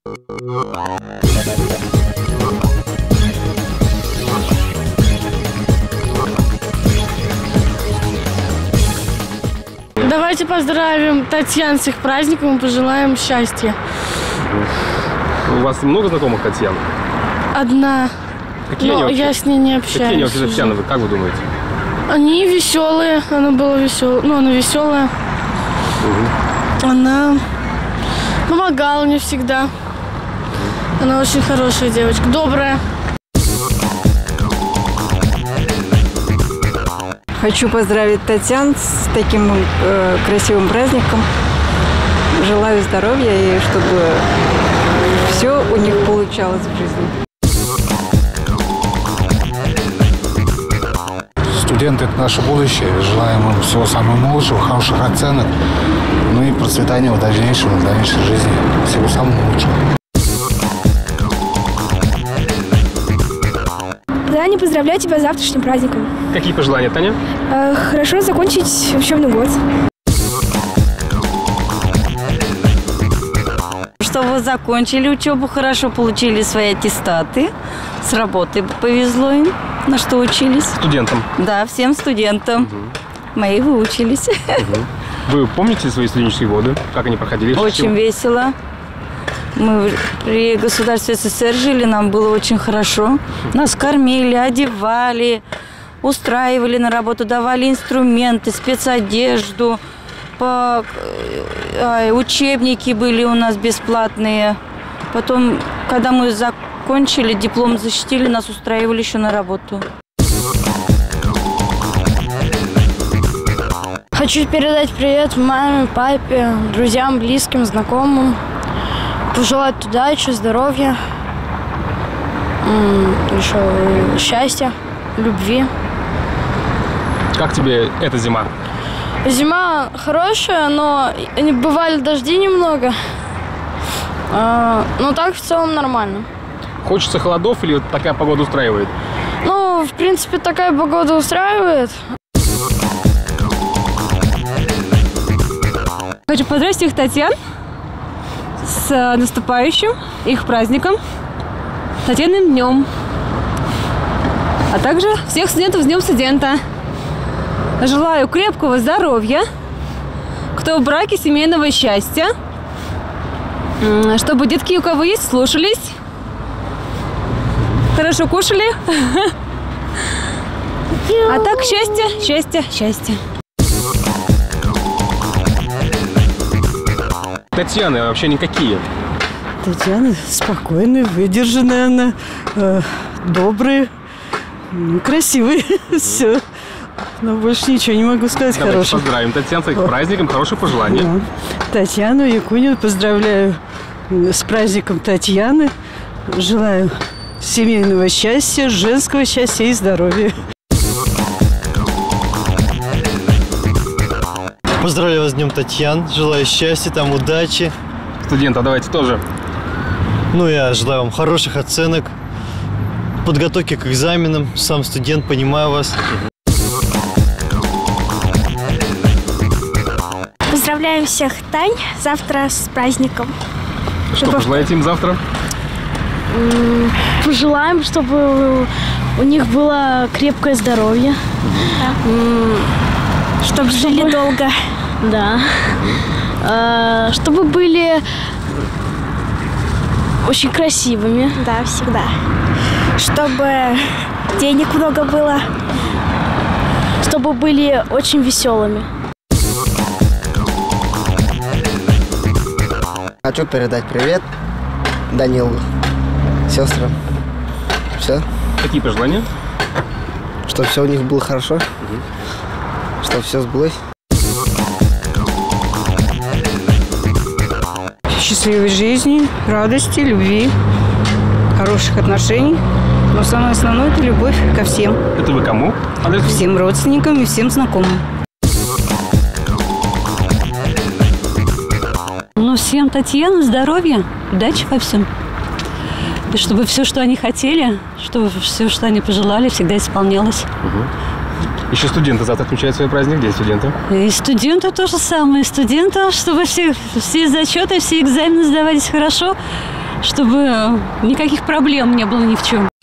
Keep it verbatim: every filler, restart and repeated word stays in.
Давайте поздравим Татьяну с их праздником и пожелаем счастья. У вас много знакомых Татьян? Одна. Какие Но они я с ней не общаюсь. Какие они вообще Татьяны, как вы думаете? Они веселые, она была веселая, ну она веселая. Угу. Она помогала мне всегда. Она очень хорошая девочка, добрая. Хочу поздравить Татьян с таким э, красивым праздником. Желаю здоровья и чтобы все у них получалось в жизни. Студенты – это наше будущее. Желаем им всего самого лучшего, хороших оценок, ну и процветания в дальнейшем, в дальнейшей жизни. Всего самого лучшего. Таня, поздравляю тебя с завтрашним праздником. Какие пожелания, Таня? Э, хорошо закончить учебный год. Чтобы закончили учебу, хорошо получили свои аттестаты. С работы повезло им, на что учились. Студентам? Да, всем студентам. Угу. Мои выучились. Угу. Вы помните свои студенческие годы? Как они проходили? Очень Чем? весело. Мы при государстве СССР жили, нам было очень хорошо. Нас кормили, одевали, устраивали на работу, давали инструменты, спецодежду. По... Учебники были у нас бесплатные. Потом, когда мы закончили, диплом защитили, нас устраивали еще на работу. Хочу передать привет маме, папе, друзьям, близким, знакомым. Пожелать удачи, здоровья, еще счастья, любви. Как тебе эта зима? Зима хорошая, но бывали дожди немного. Но так в целом нормально. Хочется холодов или вот такая погода устраивает? Ну, в принципе, такая погода устраивает. Хочу поздравить всех Татьян с наступающим их праздником, Татьяным днем, а также всех студентов с Днем студента. Желаю крепкого здоровья, кто в браке, семейного счастья, чтобы детки, у кого есть, слушались, хорошо кушали, а так счастье, счастье, счастье. Татьяны вообще никакие? Татьяна спокойная, выдержанная она, э, добрая, красивая, все. Но больше ничего не могу сказать. Давайте хорошего. Поздравим Татьяну с их праздником, хорошие пожелания. Да. Татьяну Якунину поздравляю с праздником Татьяны. Желаю семейного счастья, женского счастья и здоровья. Поздравляю вас с Днем Татьян, желаю счастья, там удачи. Студенты, давайте тоже. Ну, я желаю вам хороших оценок, подготовки к экзаменам, сам студент, понимаю вас. Поздравляем всех Тань завтра с праздником. Что пожелаете им завтра? Пожелаем, чтобы у них было крепкое здоровье. Да. Чтобы жили чтобы... долго. Да. А, чтобы были очень красивыми. Да, всегда. Чтобы денег много было. Чтобы были очень веселыми. Хочу передать привет Данилу, сестрам. Все. Какие пожелания? Чтобы все у них было хорошо. Угу. Чтобы все сбылось. Счастливой жизни, радости, любви, хороших отношений. Но самое основное – это любовь ко всем. Это вы кому? Всем родственникам и всем знакомым. Ну, всем Татьяне здоровья, удачи во всем. И чтобы все, что они хотели, чтобы все, что они пожелали, всегда исполнялось. Угу. Еще студенты завтра отмечают свой праздник. Где студенты? И студенты то же самое. Студентам, чтобы все, все зачеты, все экзамены сдавались хорошо, чтобы никаких проблем не было ни в чем.